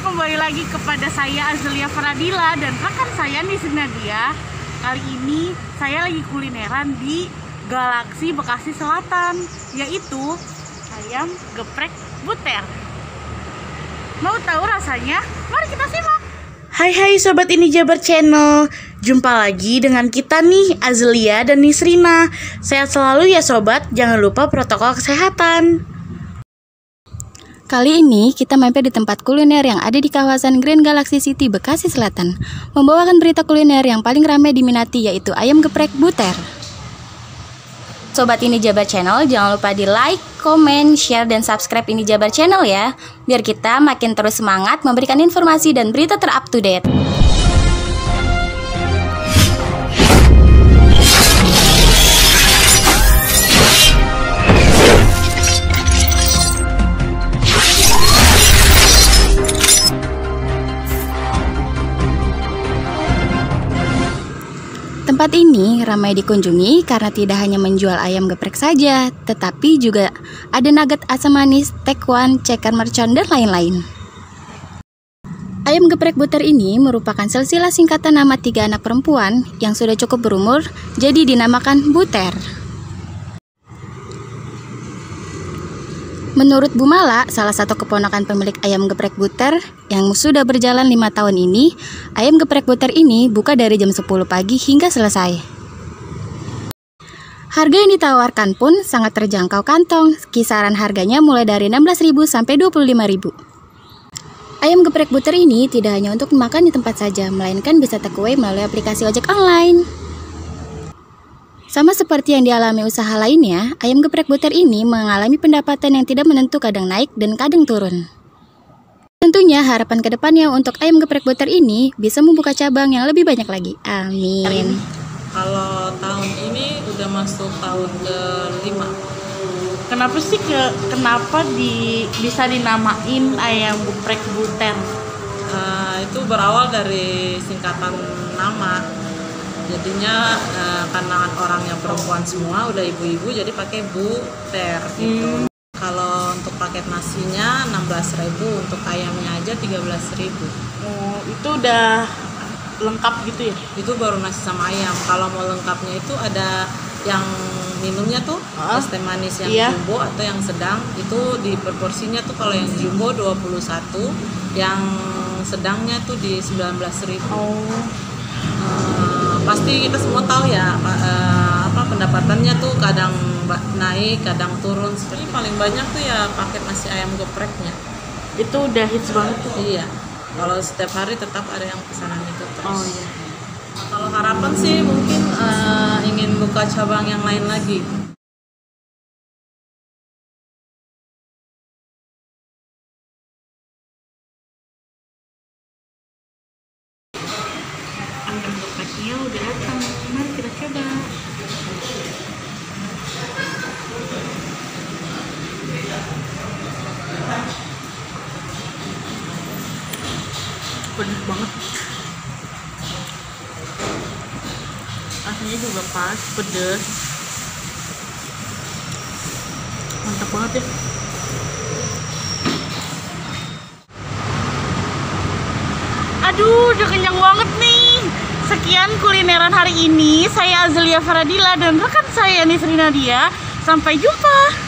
kembali lagi kepada saya Azelia Faradila dan rekan saya Nisri Nadia. Kali ini saya lagi kulineran di Galaksi Bekasi Selatan, yaitu ayam geprek buter. Mau tahu rasanya? Mari kita simak. Hai Sobat Ini Jabar Channel. Jumpa lagi dengan kita nih, Azelia dan Nisrina. Sehat selalu ya sobat, jangan lupa protokol kesehatan. Kali ini kita mampir di tempat kuliner yang ada di kawasan Grand Galaxy City, Bekasi Selatan, membawakan berita kuliner yang paling ramai diminati, yaitu ayam geprek buter. Sobat Ini Jabar Channel, jangan lupa di like, komen, share, dan subscribe Ini Jabar Channel ya, biar kita makin terus semangat memberikan informasi dan berita ter-up to date. Tempat ini ramai dikunjungi karena tidak hanya menjual ayam geprek saja, tetapi juga ada nugget asam manis, tekwan, ceker mercon, dan lain-lain. Ayam geprek buter ini merupakan silsilah singkatan nama 3 anak perempuan yang sudah cukup berumur, jadi dinamakan buter. Menurut Bu Mala, salah satu keponakan pemilik ayam geprek buter yang sudah berjalan 5 tahun ini, ayam geprek buter ini buka dari jam 10 pagi hingga selesai. Harga yang ditawarkan pun sangat terjangkau kantong, kisaran harganya mulai dari 16.000 sampai 25.000. Ayam geprek buter ini tidak hanya untuk dimakan di tempat saja, melainkan bisa takeaway melalui aplikasi ojek online. Sama seperti yang dialami usaha lainnya, ayam geprek buter ini mengalami pendapatan yang tidak menentu, kadang naik dan kadang turun. Tentunya harapan kedepannya untuk ayam geprek buter ini bisa membuka cabang yang lebih banyak lagi. Amin. Kalau tahun ini udah masuk tahun ke-5. Kenapa bisa dinamain ayam geprek buter? Itu berawal dari singkatan nama. Jadinya karena orangnya perempuan semua, udah ibu-ibu, jadi pakai buter gitu. Kalau untuk paket nasinya 16.000, untuk ayamnya aja 13.000. Oh, itu udah lengkap gitu ya? Itu baru nasi sama ayam. Kalau mau lengkapnya itu ada yang minumnya tuh es teh manis yang jumbo atau yang sedang. Itu di proporsinya tuh kalau yang jumbo 21, yang sedangnya tuh di 19.000. Pasti kita semua tahu ya, pendapatannya tuh kadang naik, kadang turun. Seperti paling banyak tuh ya paket nasi ayam gepreknya. Itu udah hits banget tuh. Iya. Kalau setiap hari tetap ada yang pesanan itu terus. Oh iya. Kalau harapan sih mungkin ingin buka cabang yang lain lagi. Ayam gepreknya udah datang, mari kita coba. Pedas banget, rasanya juga pas, pedas, mantap banget ya. Aduh, udah kenyang banget nih. Sekian kulineran hari ini. Saya Azelia Faradila dan rekan saya Nisri Nadia. Sampai jumpa.